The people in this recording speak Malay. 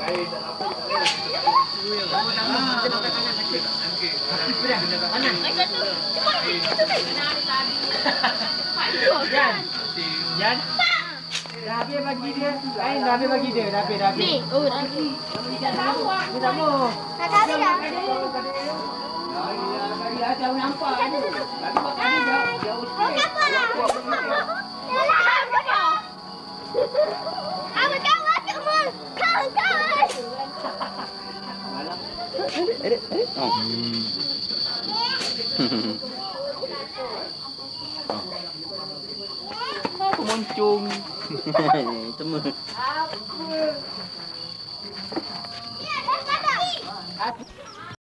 Jan. Dah habis bagi dia. Dah habis bagi dia. Dah habis. Ni, oh dah habis. Dia tak mau. Dah habis dah. Jauh nampak. Jauh sikit. Apa moncong? Temu. Apa?